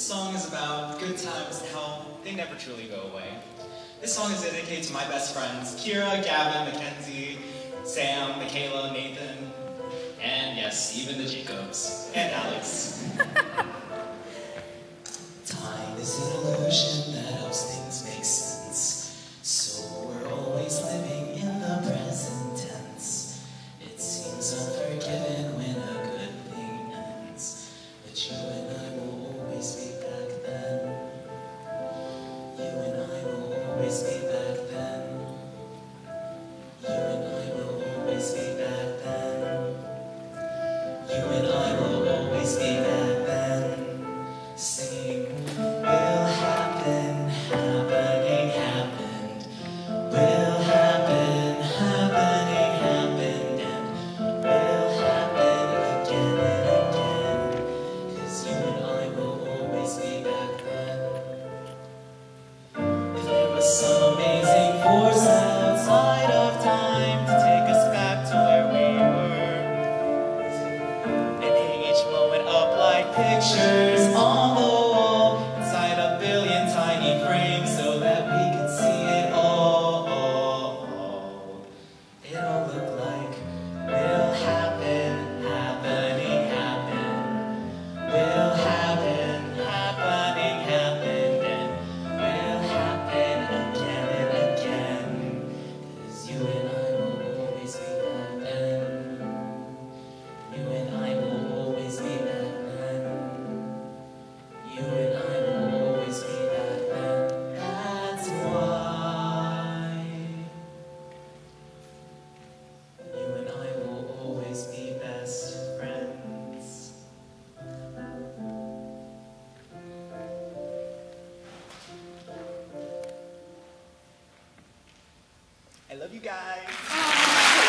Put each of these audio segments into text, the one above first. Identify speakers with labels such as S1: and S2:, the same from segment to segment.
S1: song is about good times and how they never truly go away. This song is dedicated to my best friends, Kira, Gavin, Mackenzie, Sam, Michaela, Nathan, and yes, even the Jacobs, and Alex. Time is an illusion that helps things make sense, so we're always living in the present tense. It seems unforgiving when a good thing ends, but you and I will always be back then. You and I will always be back then. You and I will always be back then. You and I will always be back then. Singing, will happen, happening, happened. Will happen, happening, happened. And will happen again and again. 'Cause you and I will always be back then. If there was some amazing force outside of time to take us back to where we were, and hang each moment up like pictures on the wall inside a billion tiny frames so that we could see it all. It'll look like will happen, happening, happen. Will happen, happening, happened. And will happen again and again. 'Cause you and I will always be back then. You and I will always be back then. You and I will always be back then. That's why. You and I will always be best friends. I love you guys.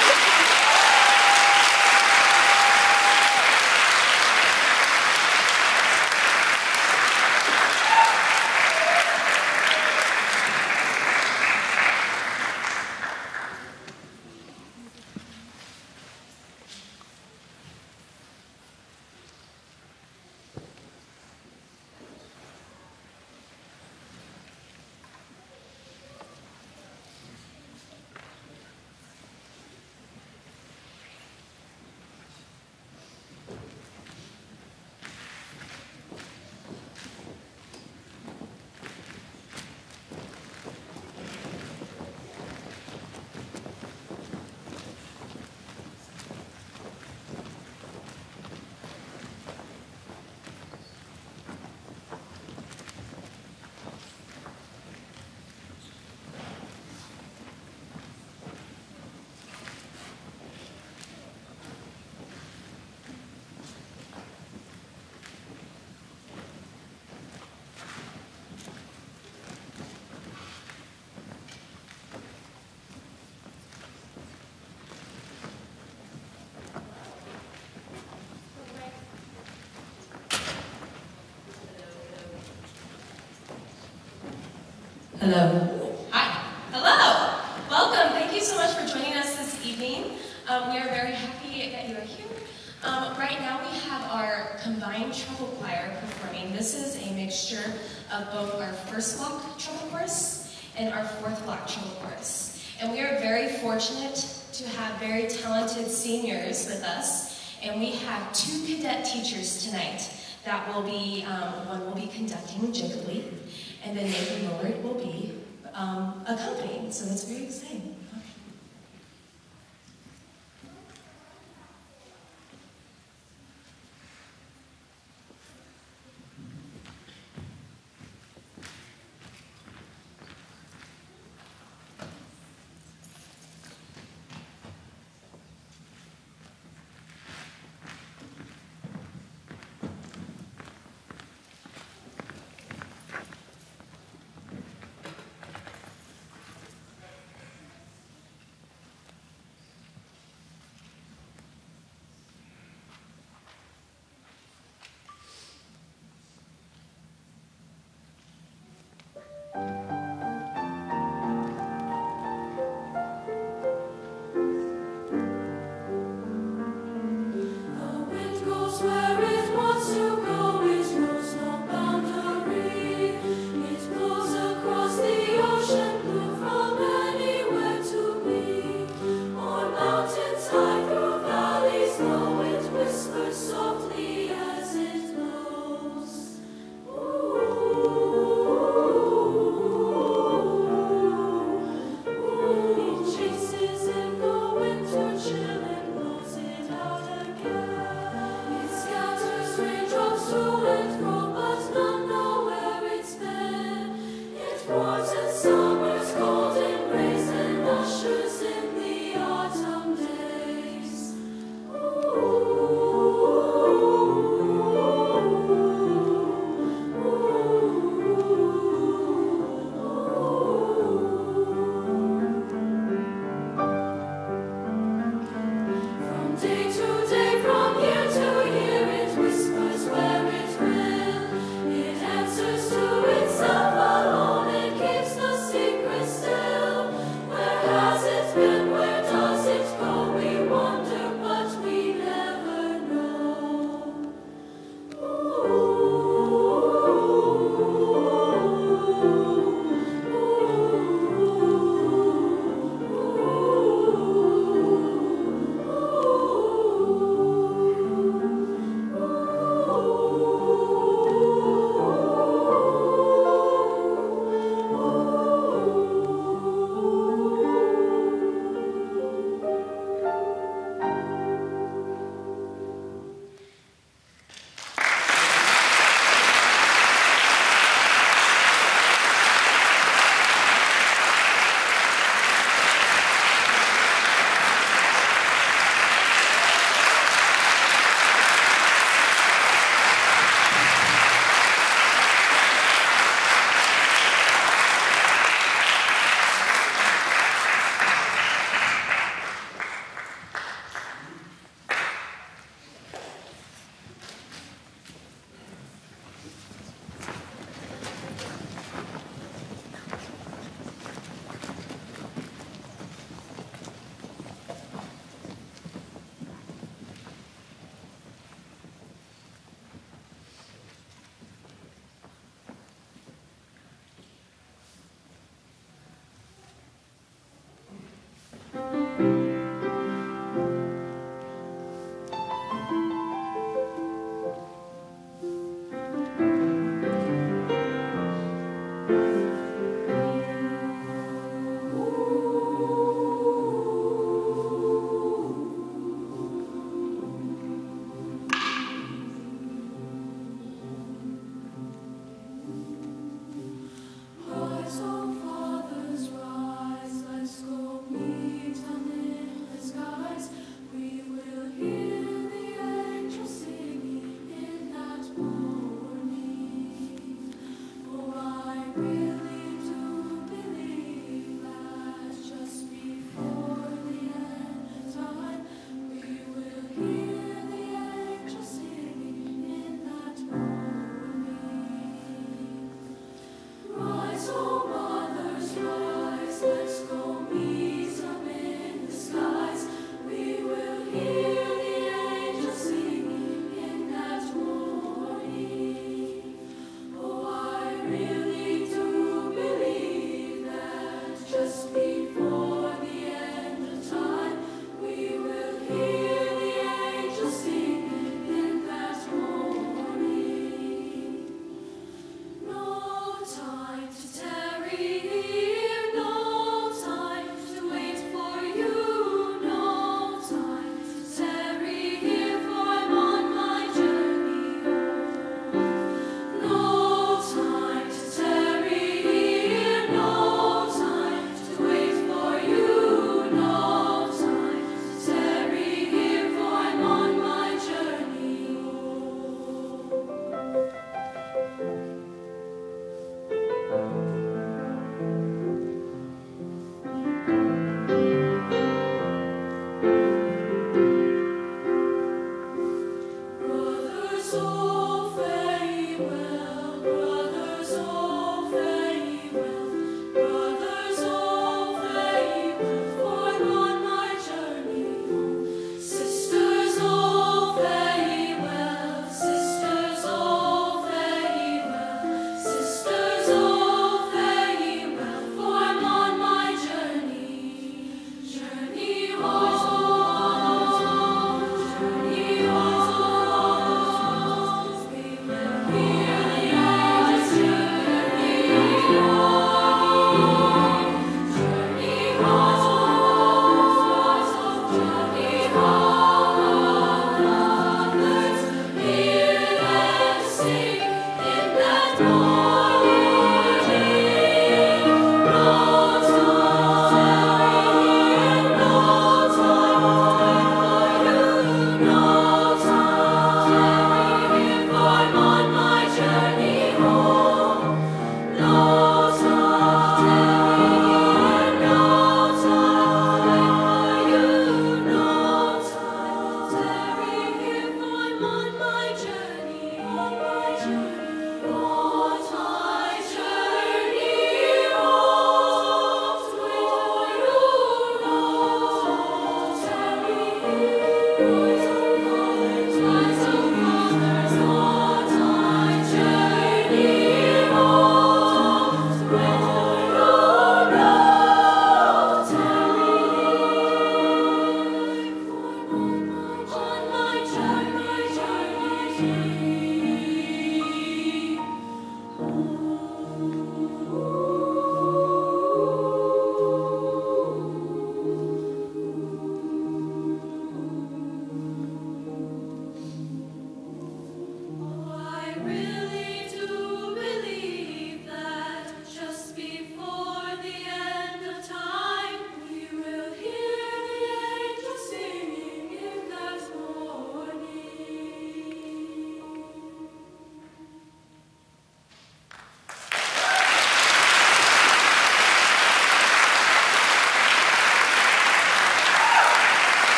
S2: Hello. Hi. Hello. Welcome. Thank you so much for joining us this evening. We are very happy that you are here. Right now we have our combined treble choir performing. This is a mixture of both our first block treble chorus and our fourth block treble chorus. And we are very fortunate to have very talented seniors with us. And we have two cadet teachers tonight that will be, one will be conducting Jacobly, and then Nathan Millard will be accompanying, so that's very exciting.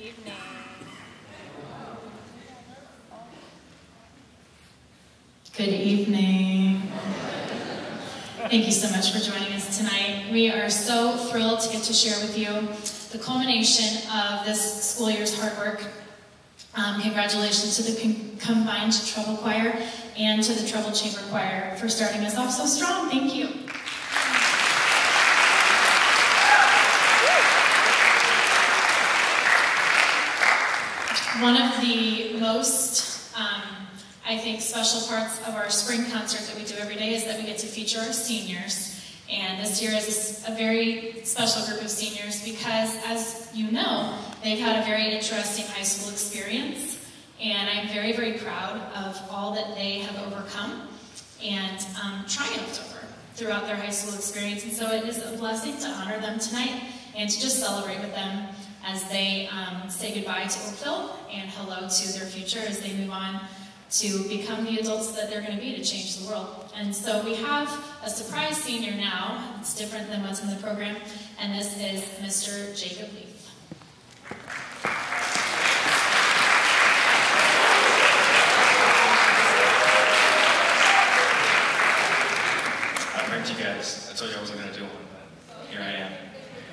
S3: evening.
S4: Good evening. Thank you so much for joining us tonight. We are so thrilled to get to share with you the culmination of this school year's hard work. Congratulations to the Combined Treble Choir and to the Treble Chamber Choir for starting us off so strong. Thank you. One of the most, I think, special parts of our spring concert that we do every day is that we get to feature our seniors. And this year is a very special group of seniors because, as you know, they've had a very interesting high school experience. And I'm very, very proud of all that they have overcome and triumphed over throughout their high school experience. And so it is a blessing to honor them tonight and to just celebrate with them as they say goodbye to Oakville and hello to their future as they move on to become the adults that they're going to be to change the world. And so we have a surprise senior now. It's different than what's in the program, and this is Mr. Jacob Leaf.
S5: I wrecked you guys. I told you I wasn't going to do one, but here I am.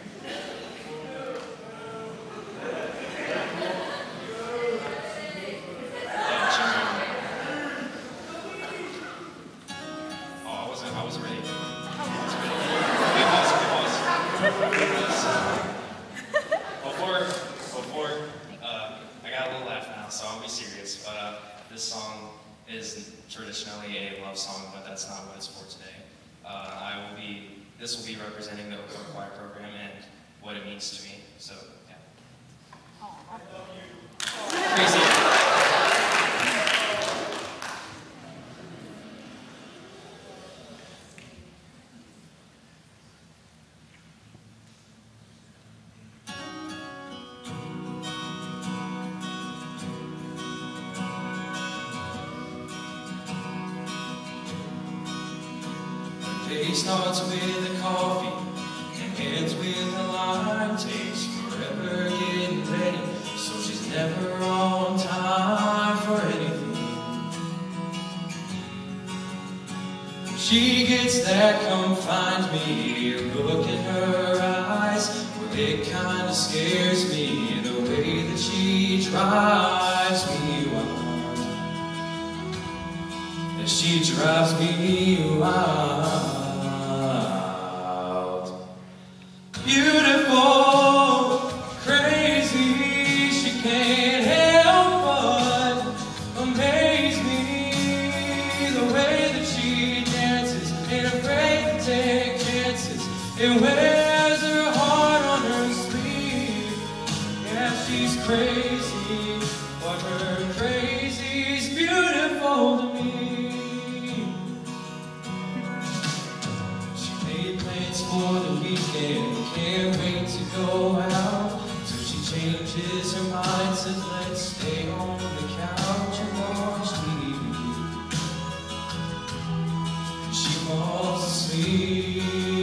S5: This song is traditionally a love song, but that's not what it's for today. This will be representing the Oakville Choir program and what it means to me. So, yeah. Crazy.
S1: Day starts with a coffee and ends with a lime. Takes forever getting ready, so she's never on time for anything. She gets that come find me look in her eyes. Well, it kinda scares me the way that she drives me wild. And she drives me wild. Beautiful, crazy, she can't help but amaze me. The way that she dances, ain't afraid to take chances, and wears her heart on her sleeve. Yeah, she's crazy, but her crazy's beautiful to me. She made plans for the weekend, can't wait to go out, till she changes her mind, says let's stay on the couch and watch TV. She falls asleep.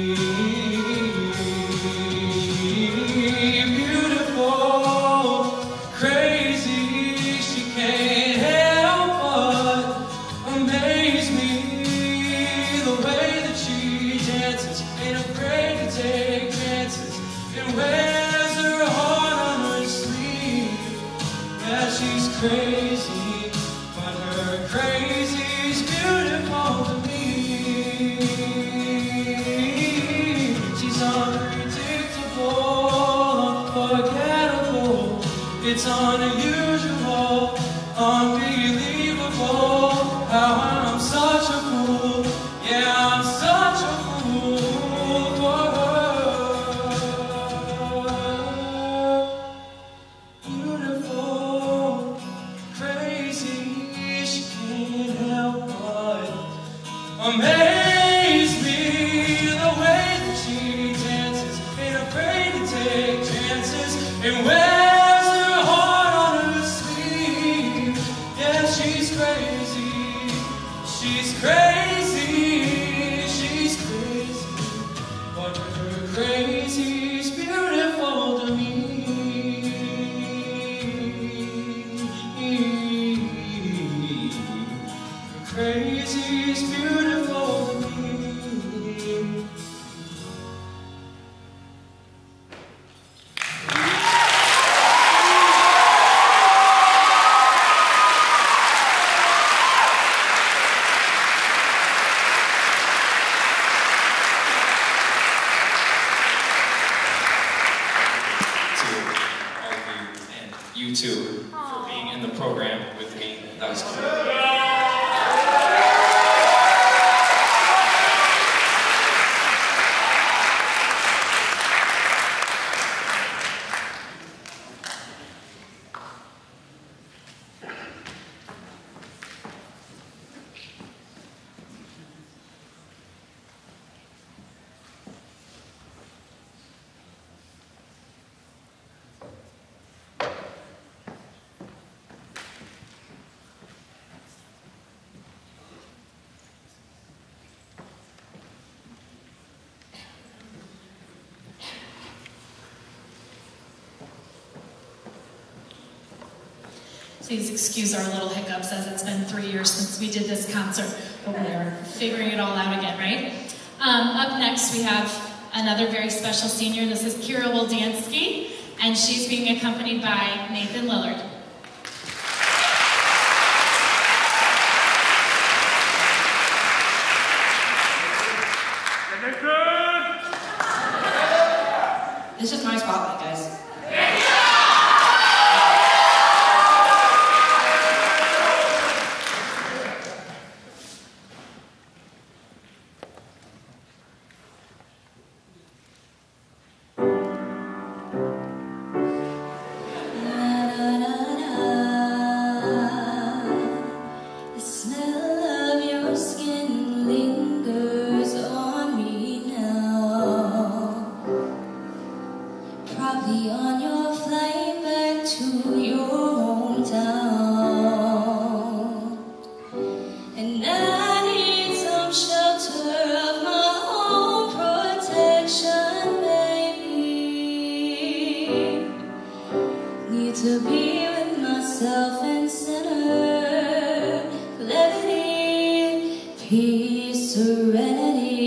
S1: Beautiful, crazy, she can't help but amaze me. The way that she dances, ain't afraid to take chances, and wears her heart on her sleeve. Yeah, she's crazy, but her crazy's beautiful to me. She's unpredictable, unforgettable. It's unusual, unbelievable how I'm such a fool. Yeah, I'm such a fool for her. Beautiful, crazy, she can't help but amaze me. The way that she dances, ain't afraid to take chances, and wears her heart on her sleeve. Yeah, she's crazy, she's crazy, she's crazy, but her crazy's beautiful to me. Crazy is beautiful to me.
S5: You too, for being in the program with me. That was cool.
S4: Please excuse our little hiccups as it's been 3 years since we did this concert, but we are figuring it all out again, right? Up next we have another very special senior. This is Kira Woldansky, and she's being accompanied by Nathan Lillard.
S3: This is my spotlight, guys.
S6: Probably on your flight back to your hometown. And I need some shelter of my own protection, baby. Need to be with myself and center, levity, peace, serenity.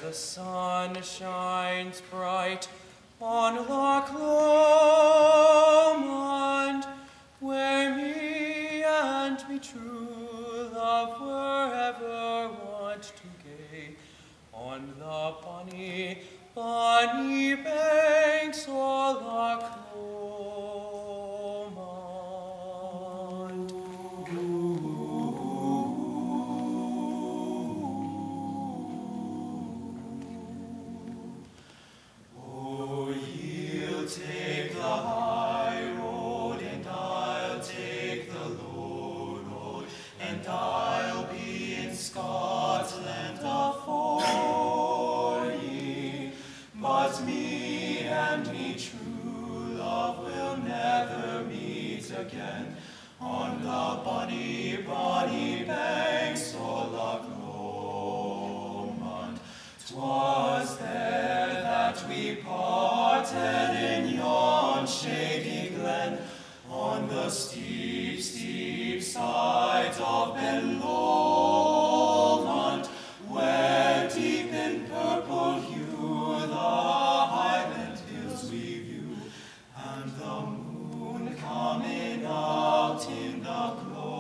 S7: the sun shines bright on Loch Lomond, where me and me true love were ever wont to gay, on the bonny, bonny banks o' Loch Lomond. Oh, ye'll take the high road, and I'll take the low road, and I'll be in Scotland afore ye. But me and me true love will never meet again on the bonny, bonny banks o' Loch Lomond. 'Twas there that we parted in yon shady glen, on the steep, steep sides of Ben Lomond, where deep in purple hue the highland hills we view, and the moon coming out in the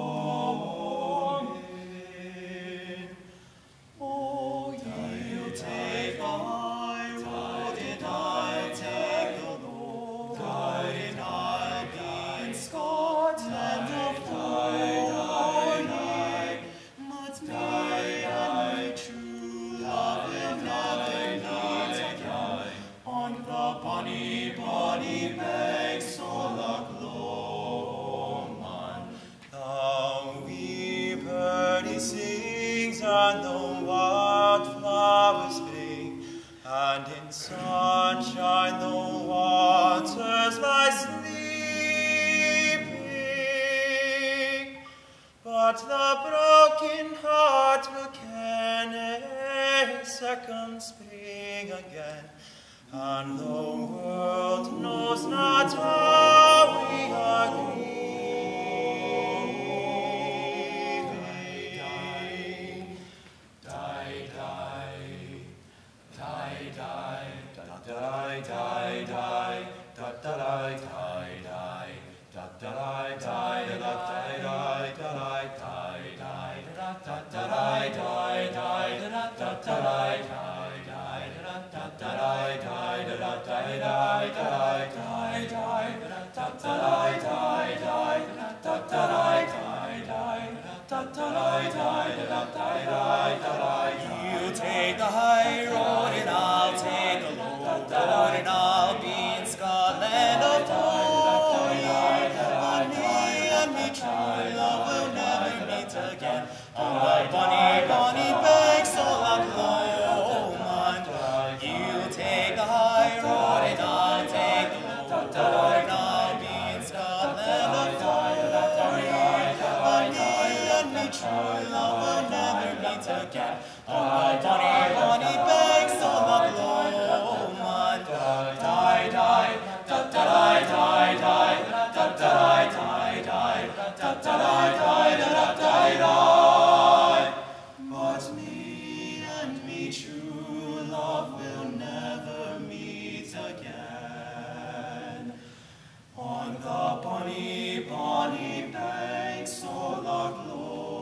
S7: gloaming. Oh, ye'll take the high road, and I take the low road, and I'll be in Scotland afore ye. But me and true love will never meet again on the bonny, bonny banks o' Loch Lomond. The wee birdie sings and the wildflowers sing, and in sunshine the waters lie sleeping. But the broken heart will ken a second spring again, and the world knows not how we are grieving. Die, die, die, die, die, die, die, die, da da die, die, die, da da die, die, da da die, die, da da die, die, die, da da die, die, da da die, die, da da die, die, da da die, da da die, you take the high road and I'll take the low road, and I'll be in Scotland afore ye. But me and me true love will never meet again on the bonny, bonny banks o' Loch Lomond. You take the high road and I'll take the low road, and I'll be in Scotland afore ye. But me and me true love will never meet again on the bonny, bonny banks o' Loch Lomond. Die, die, da da die, die, die, da da die, die, die, da da die, die, da da die. But me and me true love will never meet again on the bonny, bonny banks o' Loch Lomond.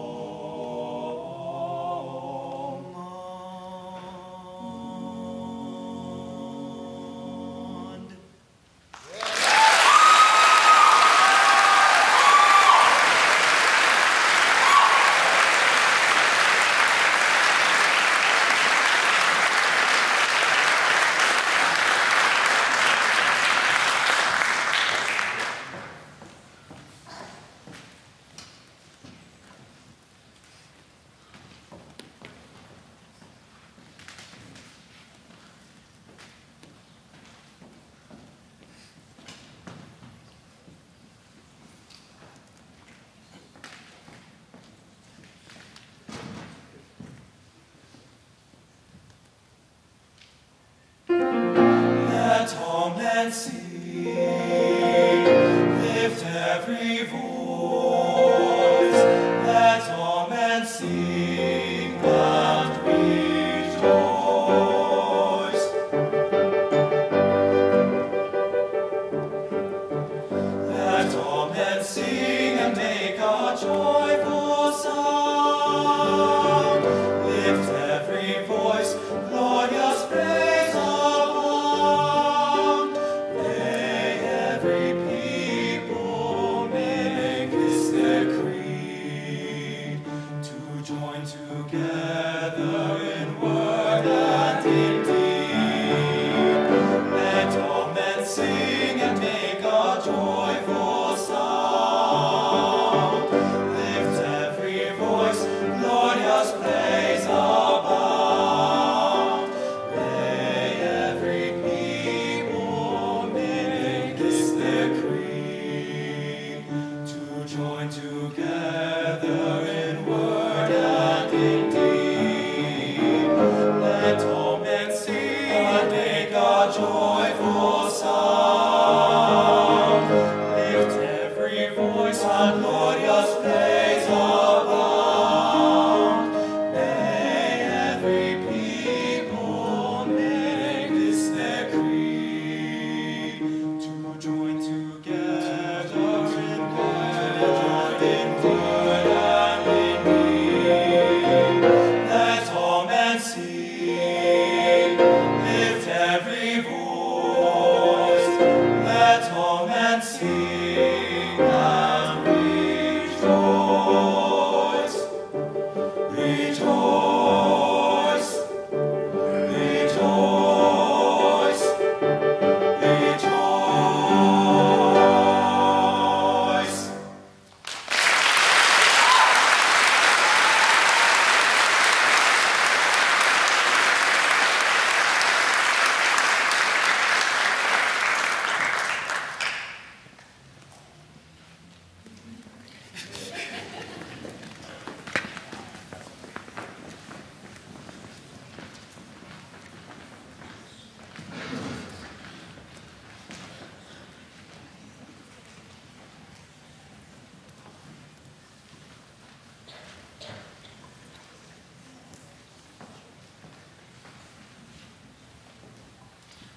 S7: Let all men sing, lift every voice. Let all men sing and rejoice.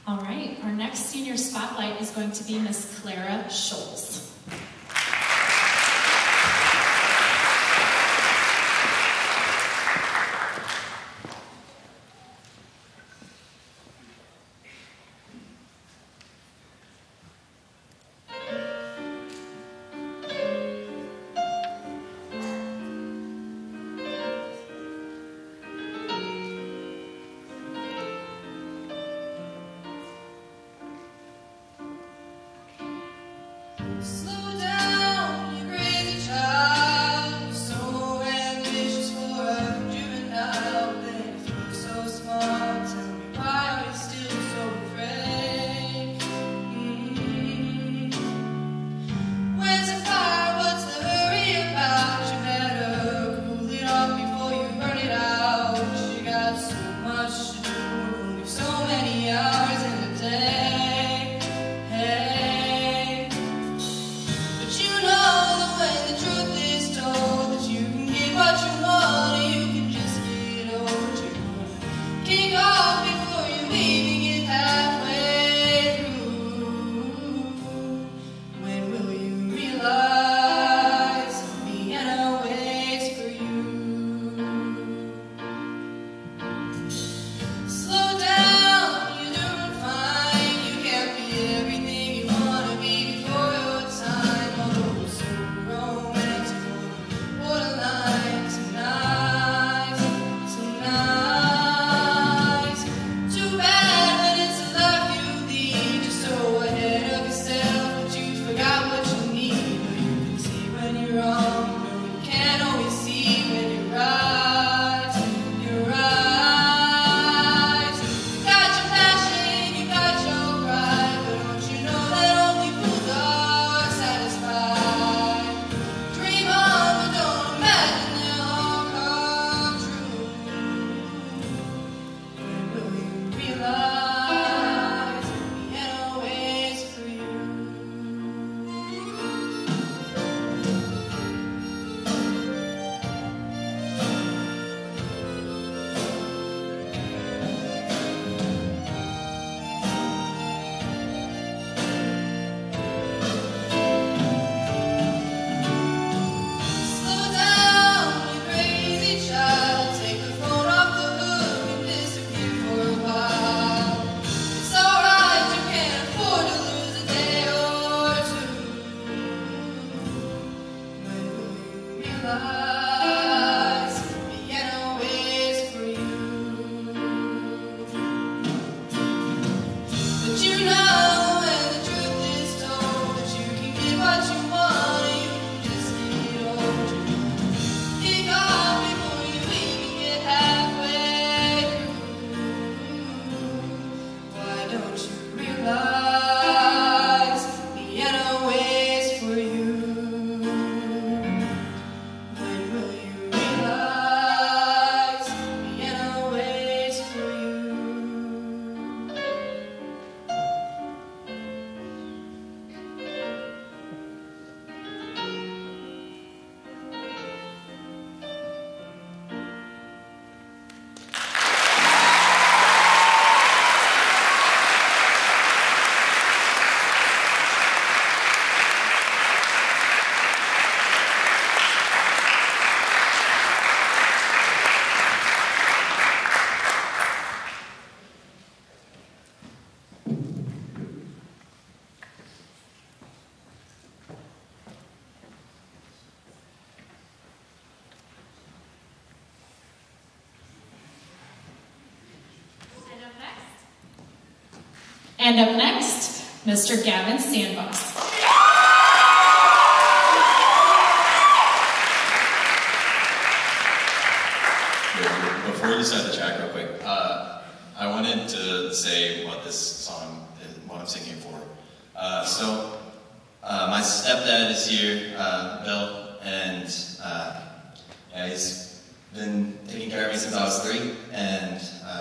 S4: All right, our next senior spotlight is going to be Miss Clara Schultz.
S8: Slow down, you crazy child. So ambitious for a juvenile. Then if you're so smart, tell me why are you still so afraid? Where's the fire? What's the hurry about? You better cool it off before you burn it out. You got so much to do, only so many hours in a day.
S4: And up next, Mr. Gavin Sandbox.
S9: Before we decide the track real quick, I wanted to say what this song is, what I'm singing for. My stepdad is here, Bill, and yeah, he's been taking care of me since I was 3, and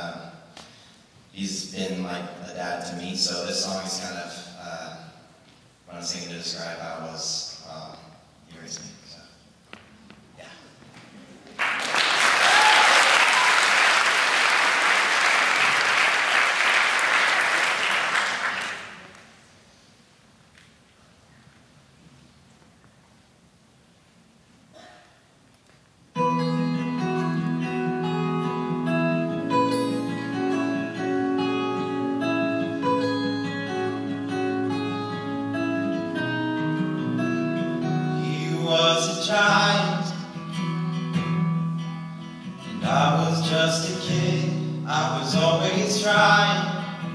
S9: he's been like a dad to me, so this song is kind of what I'm singing to describe how it was he raised me. So, yeah. giant, and I was just a kid. I was always trying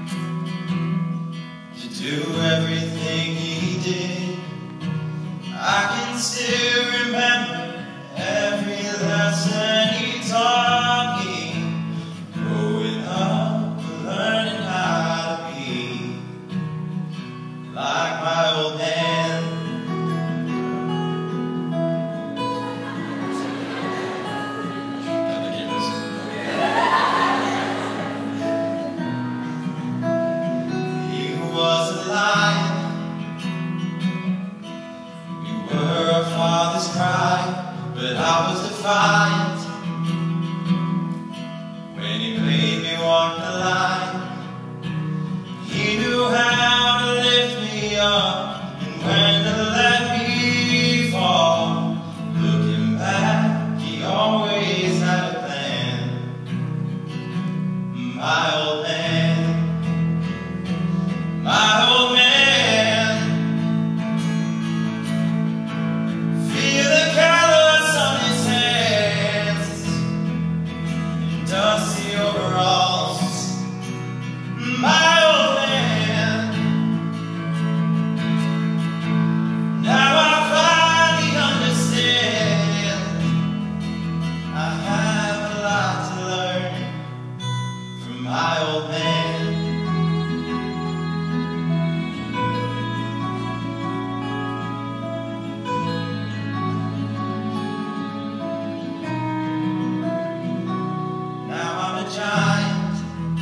S9: to do everything he did. I can still remember every lesson he taught me. Growing up, learning how to be like my old man. He was a lion. We were our father's pride, but I was defiant when he made me walk the line. He knew how to lift me up and when to let me fall. Looking back, he always had a plan. My old man, my old man. Feel the callus on his hands and dusty overalls. My old man. Now I finally understand. I have a lot to learn from my old man. Now I'm a giant,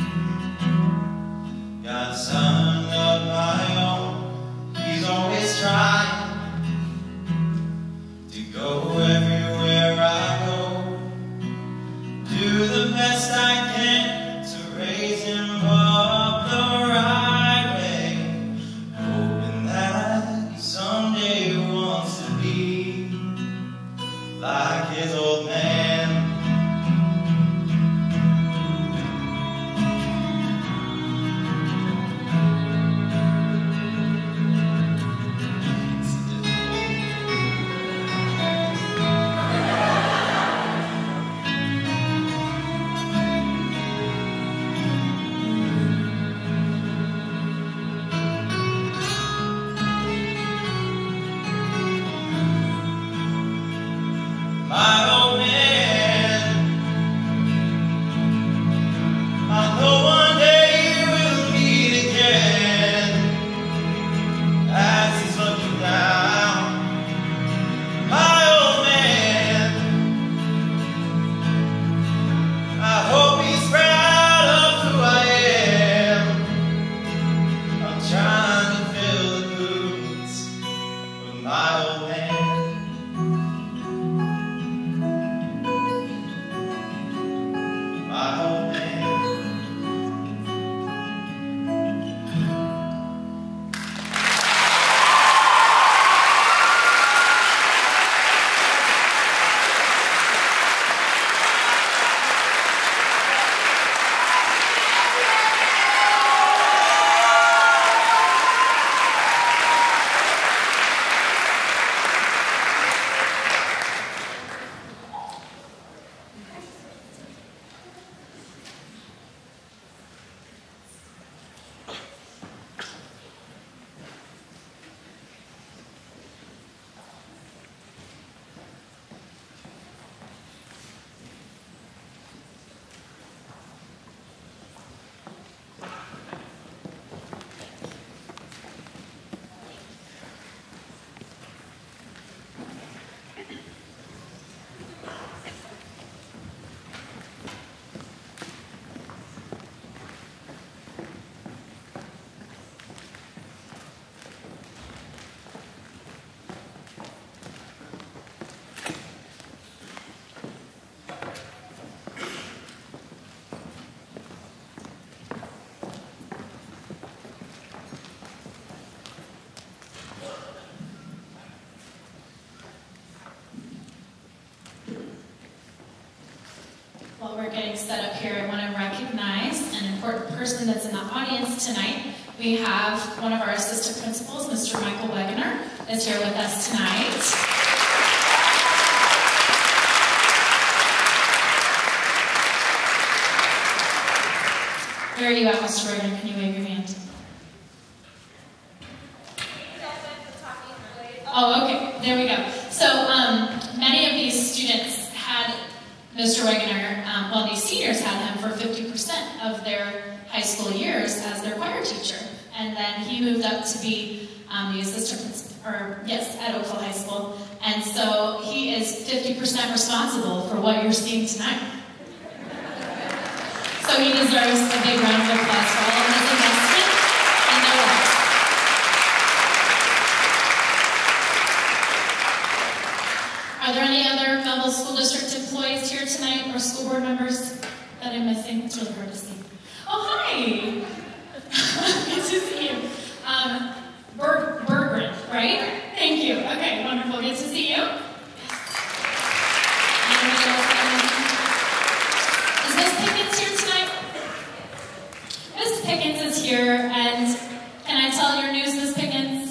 S9: got a son of my own. He's always trying to go everywhere I go. Do the best I can to raise him up the right way, hoping that he someday wants to be like his old man. My old man, I know one day we'll meet again. As he's looking down, my old man, I hope he's proud of who I am. I'm trying to fill the boots with my old man. My old man.
S4: While we're getting set up here, I want to recognize an important person that's in the audience tonight. We have one of our assistant principals, Mr. Michael Wegener, is here with us tonight. Where are you at, Mr. Wagner? Can you wave your hand? Oh, okay. There we go. So many of these students had Mr. Wegener, well, these seniors had him for 50% of their high school years as their choir teacher. And then he moved up to be the assistant principal, at Oakville High School. And so he is 50% responsible for what you're seeing tonight. So he deserves a big round of applause for all of his investment in their lives. Are there any other Melville School District employees here tonight, or school board members that I'm missing? It's really hard to see. Oh, hi! Good to see you. Berggren, right? Thank you. Okay, wonderful. Good to see you. Is Miss Pickens here tonight? Miss Pickens is here, and can I tell your news, Miss Pickens?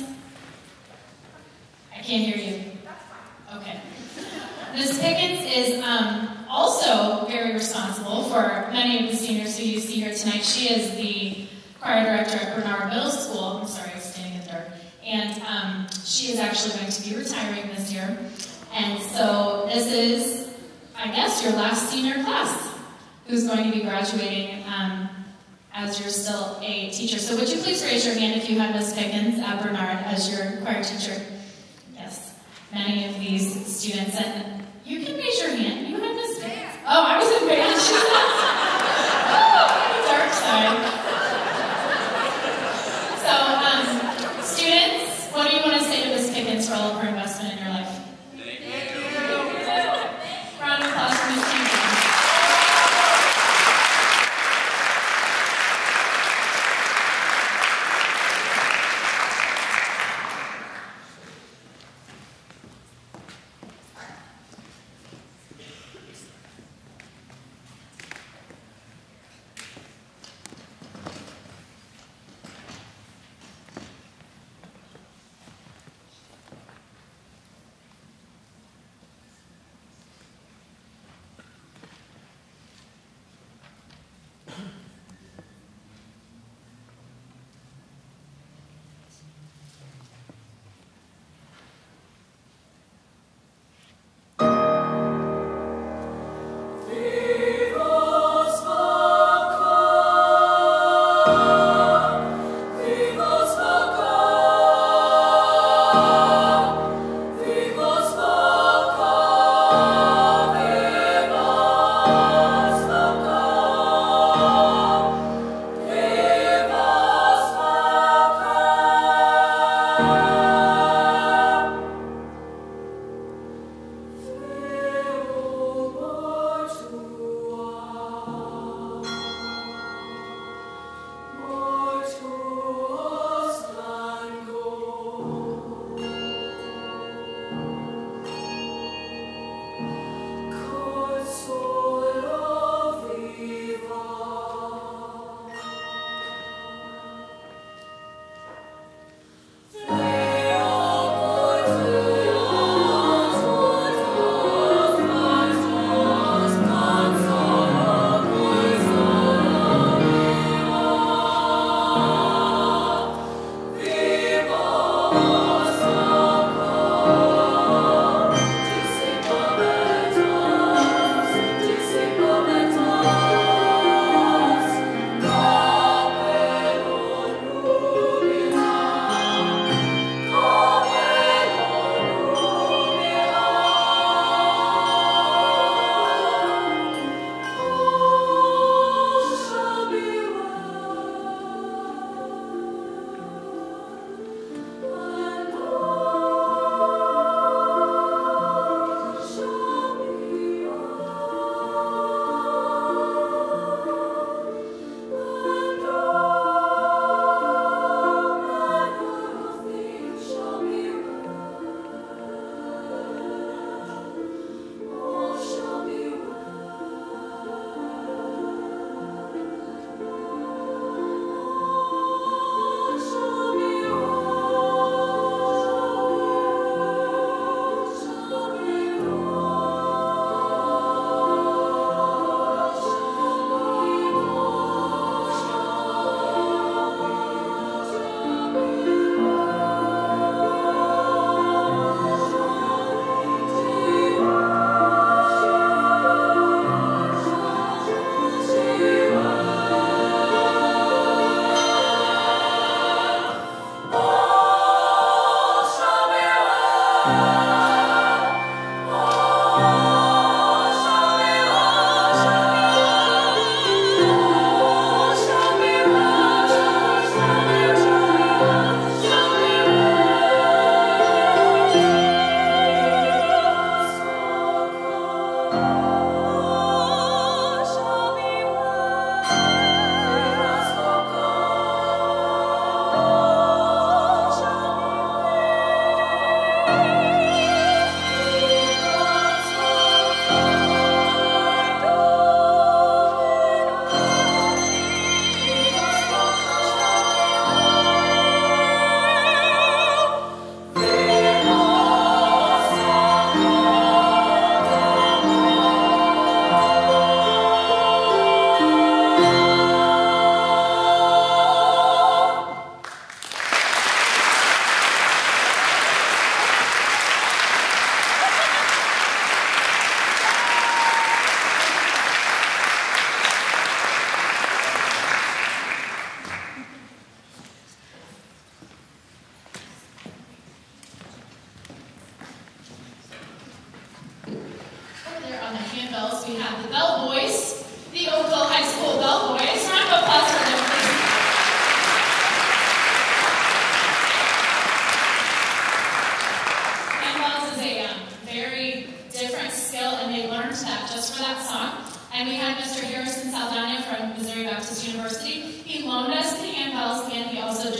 S4: I can't hear you. Okay. Miss Pickens is also very responsible for many of the seniors who you see here tonight. She is the choir director at Bernard Middle School. I'm sorry, I'm standing in the dark. And she is actually going to be retiring this year. And so this is, I guess, your last senior class who's going to be graduating as you're still a teacher. So would you please raise your hand if you had Miss Pickens at Bernard as your choir teacher? Yes, many of these students. And you can raise your hand. You had Miss Pickens. Oh, I was in band. Oh, dark side. So, students, what do you want to say to Miss Pickens for all of her investment in your life? Thank you. Round of applause for Miss Pickens.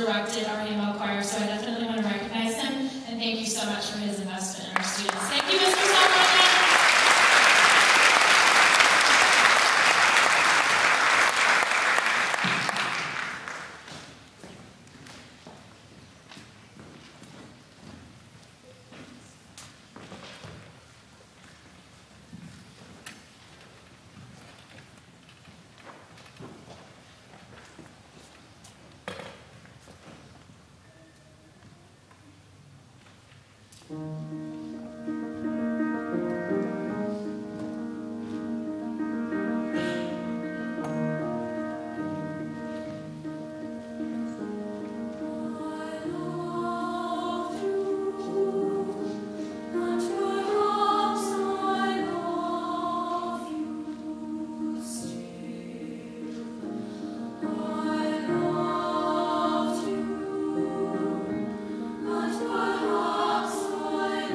S4: directed our Hamo choir, so I definitely want to recognize him, and thank you so much for his investment in our students. Thank you, Mr. Summerlin.
S6: But my heart's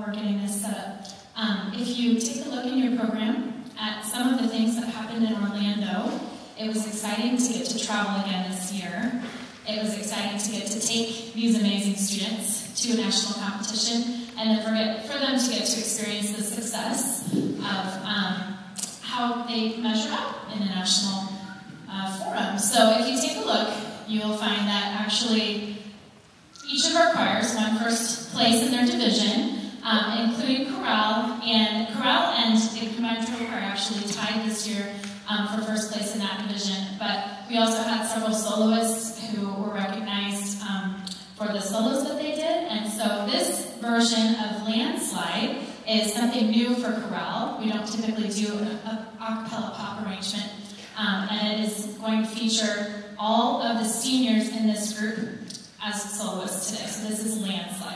S4: while we're getting this set up. If you take a look in your program at some of the things that happened in Orlando, it was exciting to get to travel again this year. It was exciting to get to take these amazing students to a national competition, and then for them to get to experience the success of how they measure up in a national forum. So if you take a look, you'll find that actually each of our choirs won first place in their division, including chorale and the combined choir actually tied this year for first place in that division. But we also had several soloists who were recognized for the solos that they did. And so this version of Landslide is something new for chorale. We don't typically do an a cappella pop arrangement. And it is going to feature all of the seniors in this group as soloists today. So this is Landslide.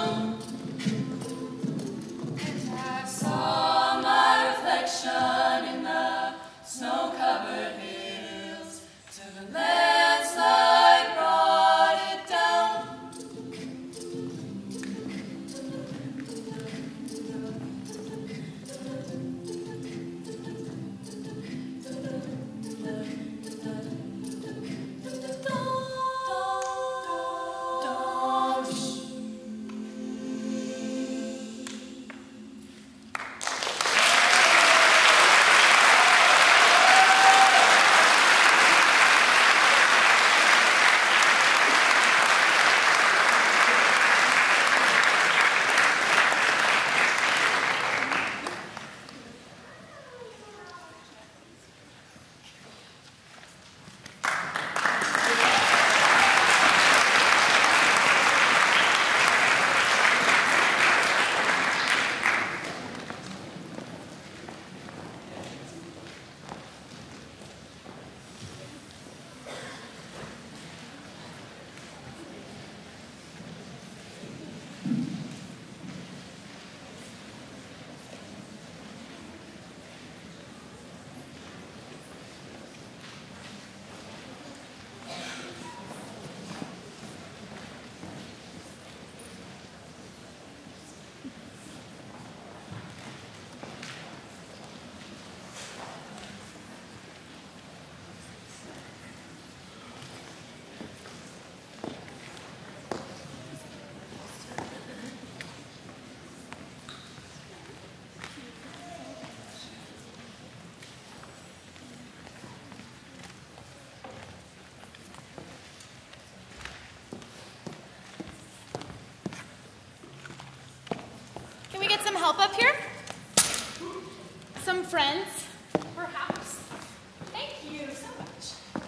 S6: Saw my reflection
S4: help up here? Some friends, perhaps? Thank you so much.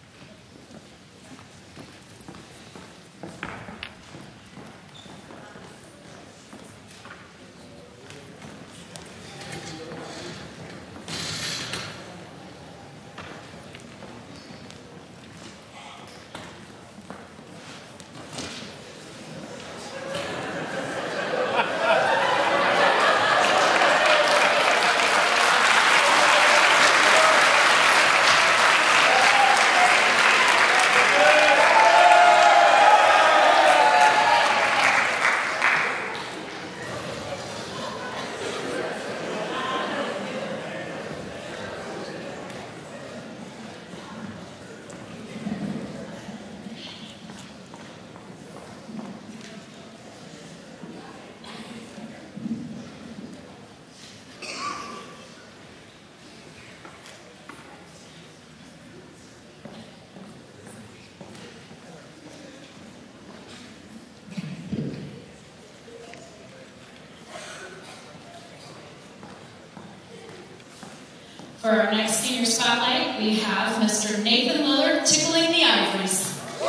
S4: For our next senior spotlight, we have Mr. Nathan Lillard tickling the ivories.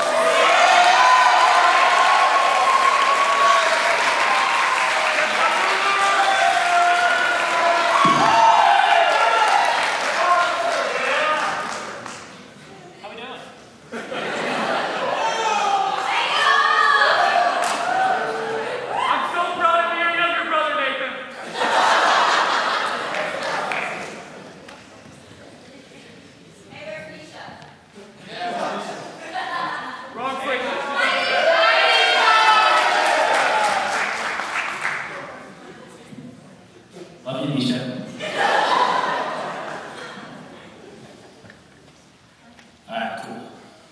S1: Love you, Nisha. Alright, cool.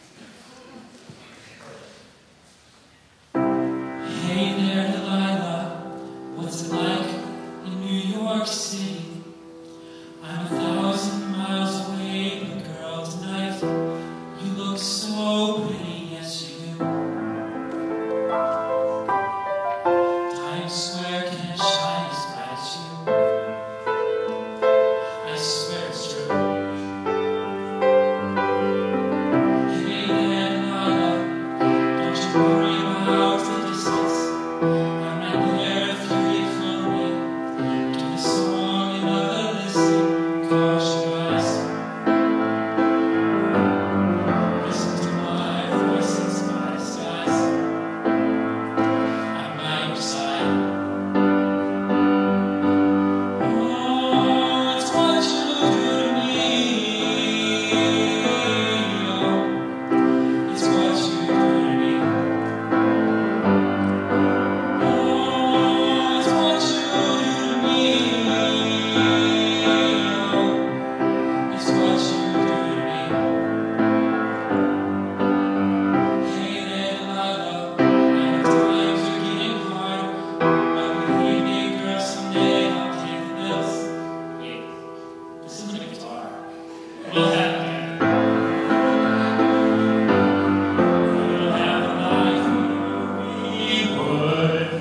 S1: Hey there, Delilah. What's it like in New York City? I'm 1,000 miles away, but girl, tonight you look so pretty, yes you do. Times Square can't shine as bright as you. I swear it's true. Hey there, Delilah, don't you worry about the distance. I'm right there if you get from me. Give the song another listen, close your eyes. Listen to my voice inside the skies. I'm by your side. Oh, it's what you do to me. Oh, it's what you do to me. Oh, it's what you do to me. Oh, it's what you do to me. Hey there, Delilah. I know times are getting hard, but believe me, girl, someday I'll pay the bills. Hey, this isn't a guitar. We'll have it. We'll have a life we would.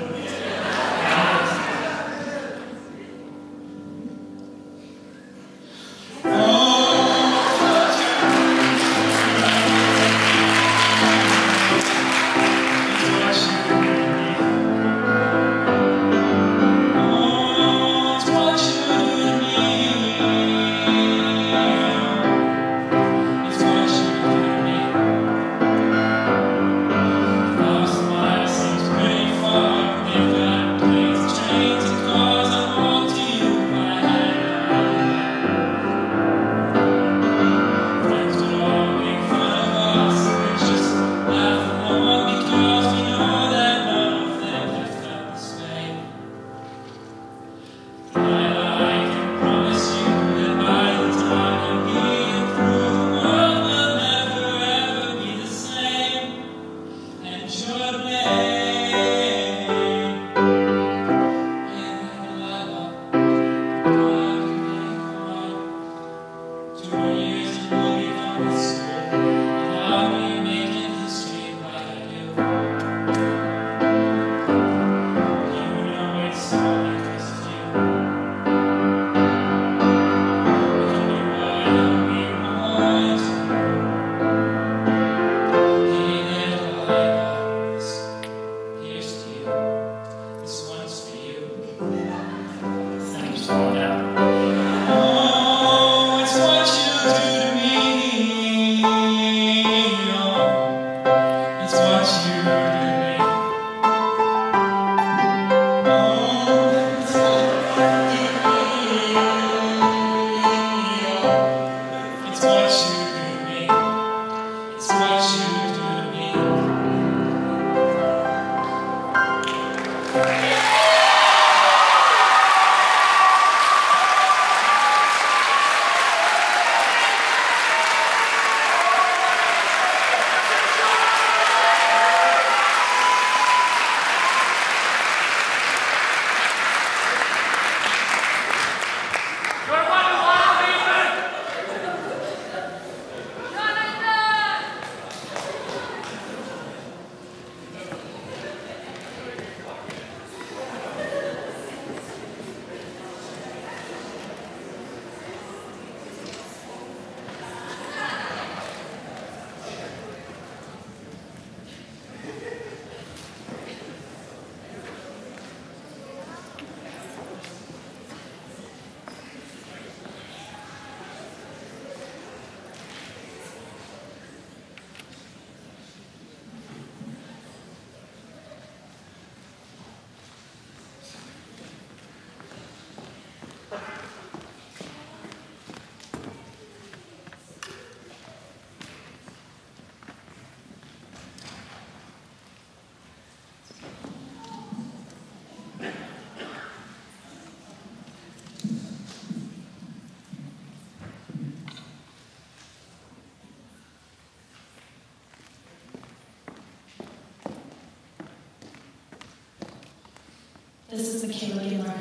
S1: It's
S4: This is Michaela Gilmore.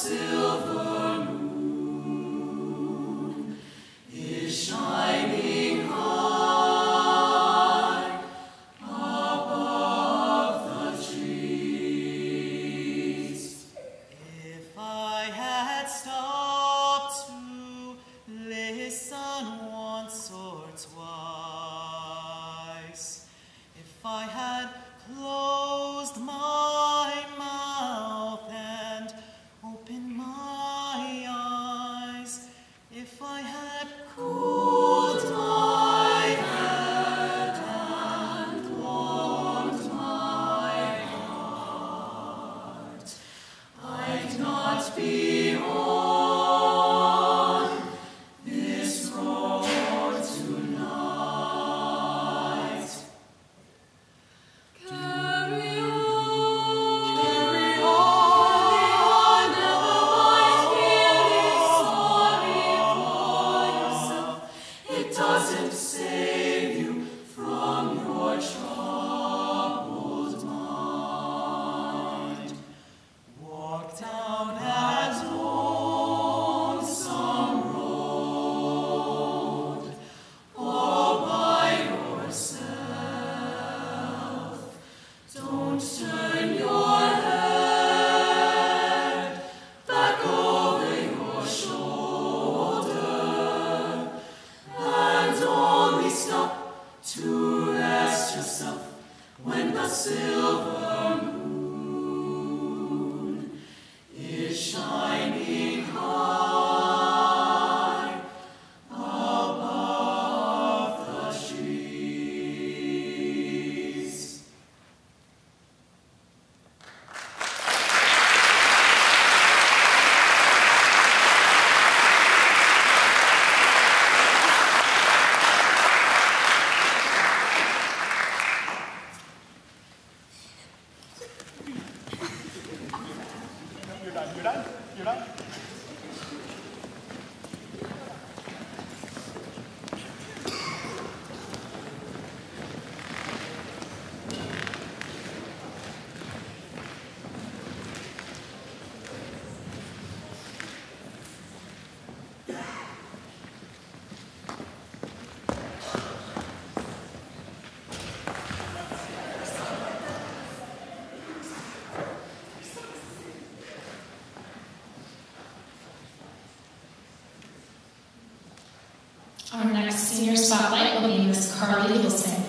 S1: silver moon is shining high above the trees.
S7: If I had stopped to listen once or twice, if I had closed my mouth and opened my eyes, if I had cooled my head and warmed my heart, I'd not be on this road tonight. Carry on, never mind feeling sorry for yourself. It doesn't save you from your troubled mind. Walk down that lonesome road all by yourself. Don't turn your head back over your shoulder, and only stop to rest yourself when the silver moon is shining high above the trees.
S10: You're done. You're done. You're done.
S4: Our next senior spotlight will be Miss Carly Wilson.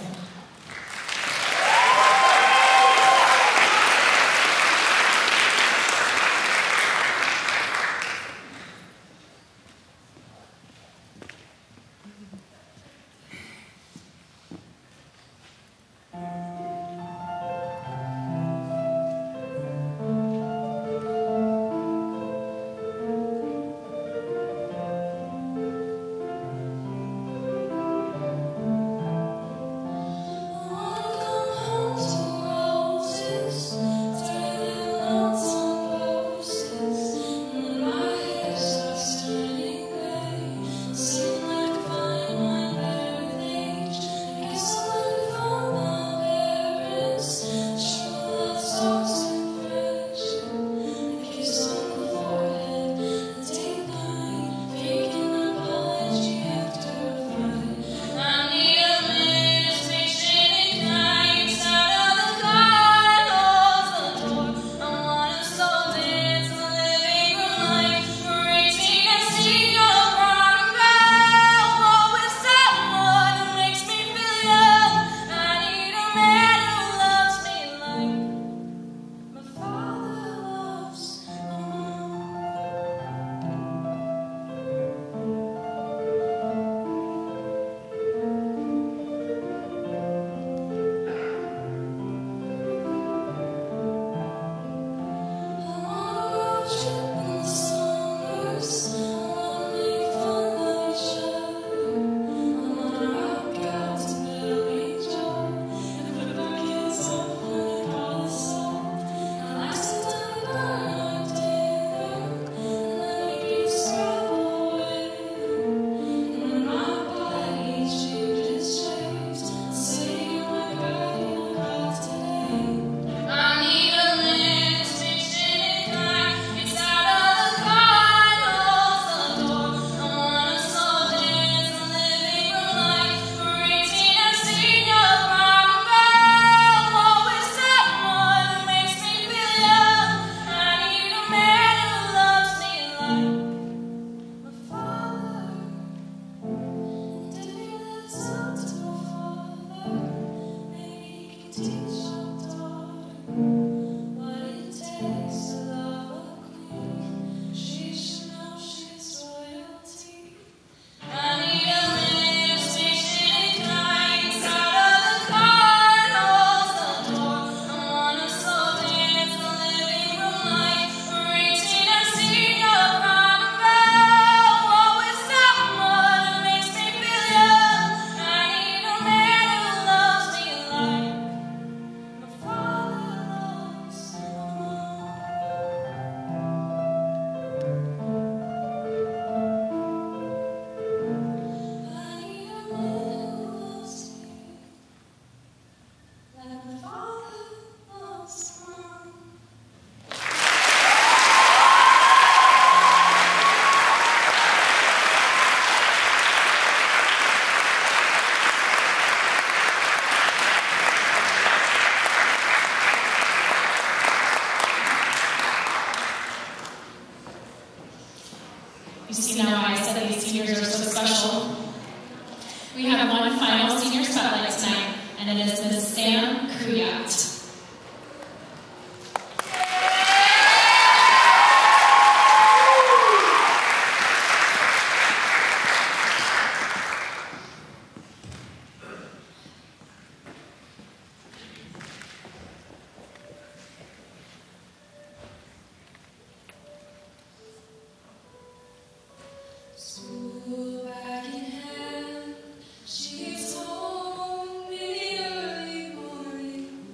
S4: You see now why I said these seniors are so special. We have one final senior spotlight tonight, and it is Ms. Sam Kuyat.
S8: She's home in the early morning.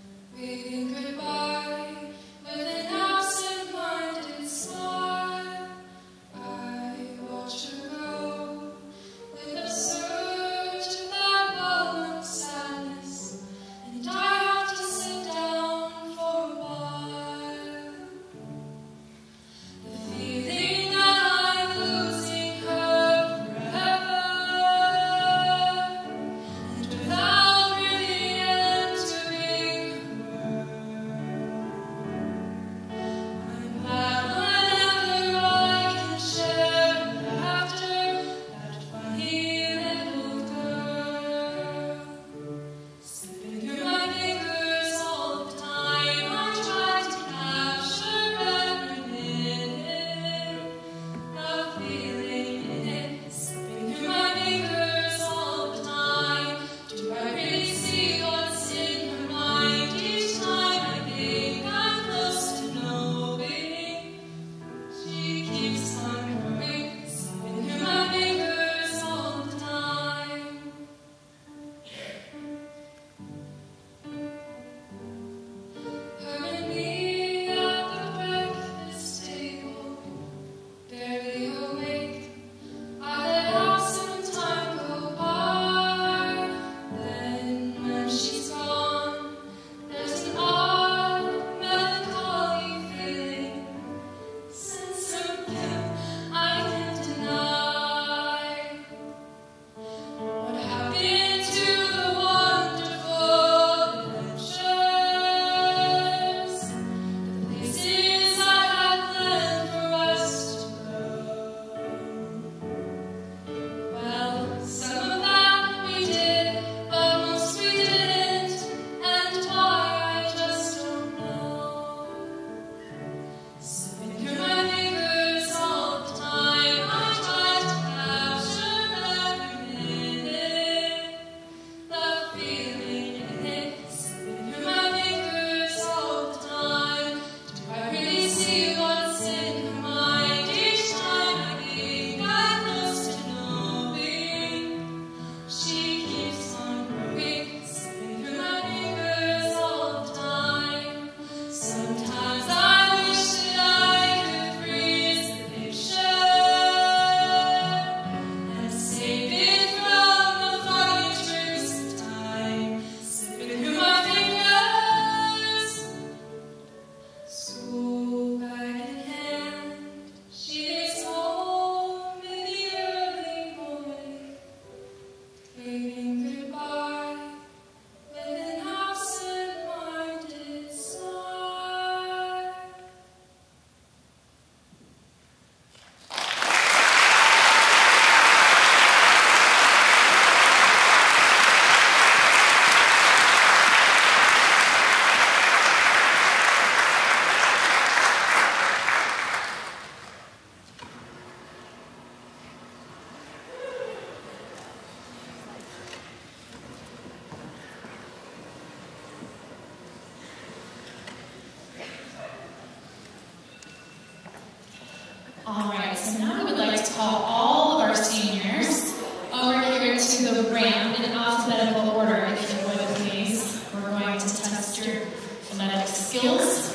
S4: All right, so now I would like to call all of our seniors over here to the ramp in alphabetical order, if you would, please. We're going to test your phonetic skills.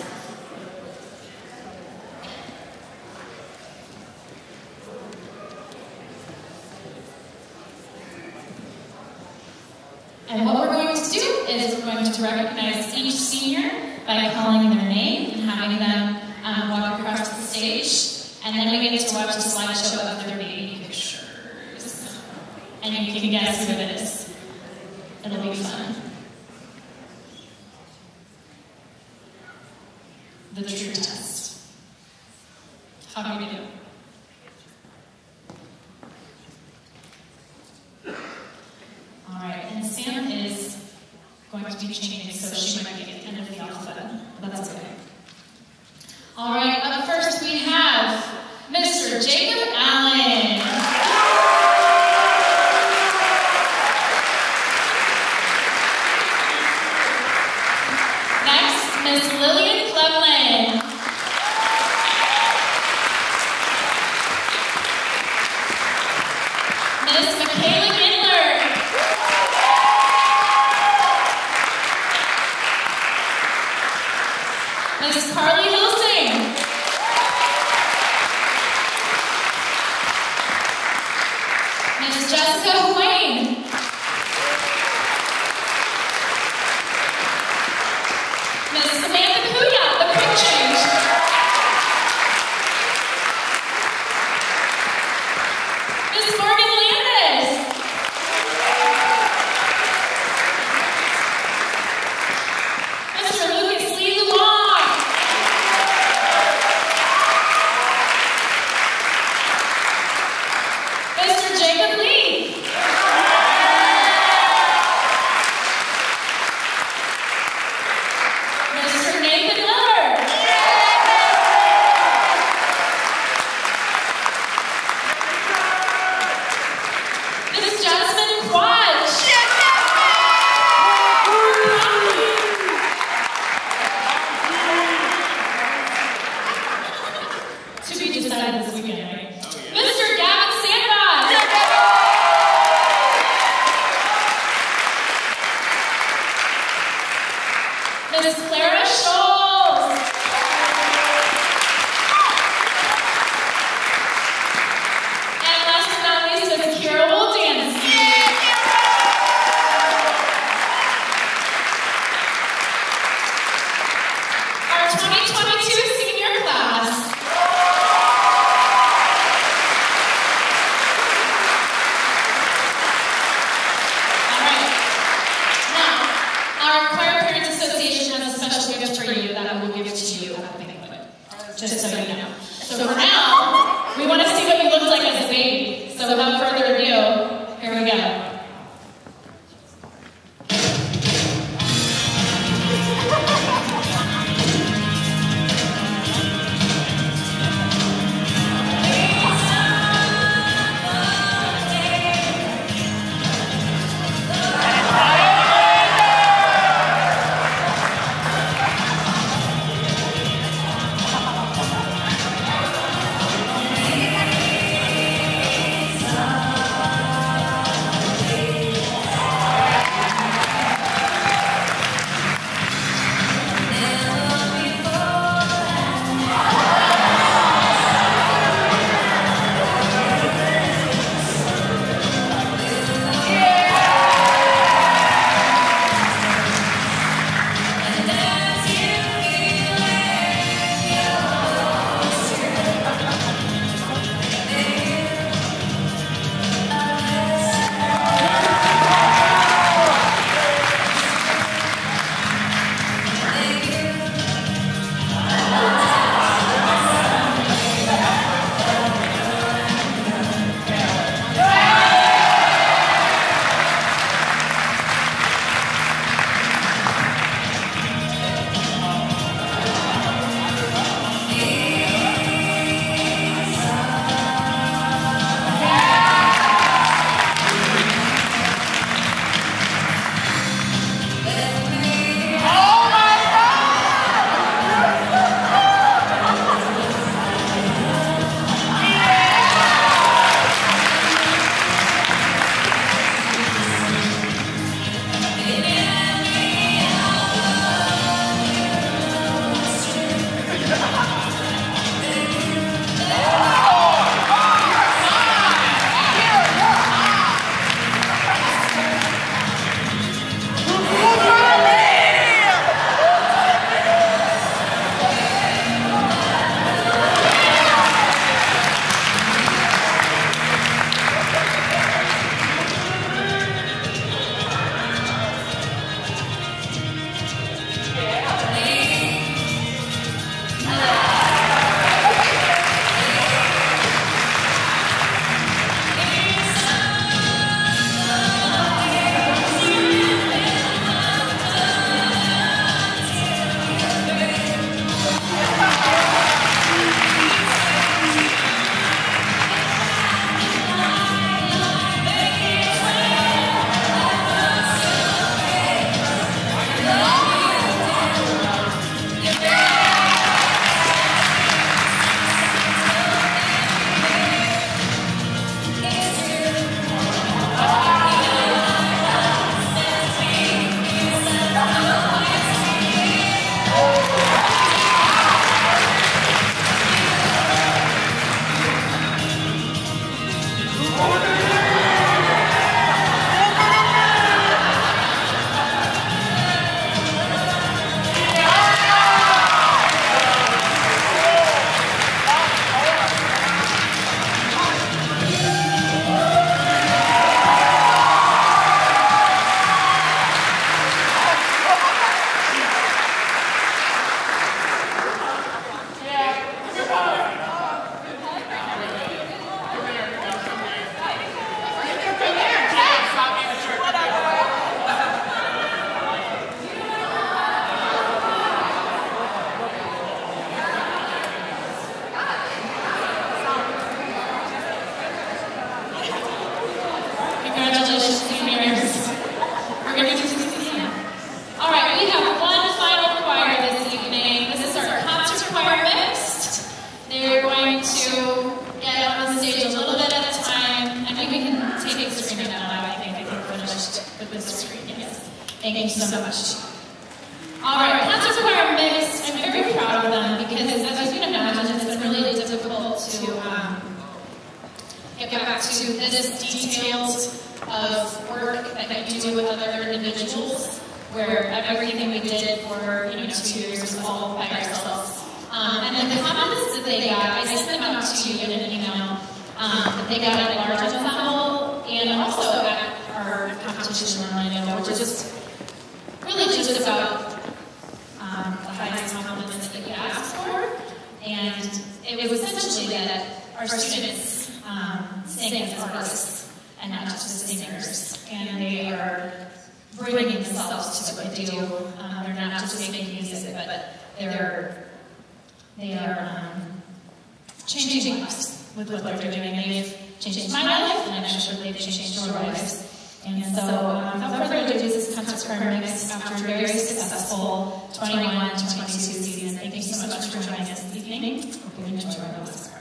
S4: And what we're going to do is we're going to recognize each senior by calling their name and having them walk across the stage. And then we get to watch a slideshow of their baby pictures. And you can guess who it is. It'll be fun. The true test. How do we do? Haley Gindler. Mrs. Carly Hilsing. Mrs. Jessica Wayne. Mrs. Samantha Kuya, the quick change. Mrs. Morgan Landis. Mr. Lucas Lee Luong. Mr. Jacob Lee. Mr. Nathan Lillard. Mrs. Jasmine Quach. To be decided this weekend, right? Mr. Gavin Sandbach. Mrs. Clara Scholes. And last but not least, Mrs. Kira Woldance. Our 2022 senior class. All right. Now, our Choir Parents Association has a special gift for you that we'll give to you at the banquet, just so you know. So for now, we want to see what you looked like as a baby. So without further ado, here we go. Thank you so much. All right, concert choir mix. I'm very proud of them because, as you can imagine, it's been really difficult to get back to this detailed of work that you do with other individuals, where everything we did for 2 years was all by ourselves. And then the comments that they got, I sent them out to you in an email, that they got at Large Ensemble and also at our competition in Orlando, which is really just about the highest compliments that you asked for. And it was essentially that our students sing as artists and not just as singers. And they are bringing themselves to what they do. They're not just making music, but they are changing lives with what they're doing. And they've changed my life, and I'm sure they've changed your lives. And so, without further ado, this is concert choir mix after a very successful 21-22 season. Thank you so much for joining us this evening. Hope you enjoy our class.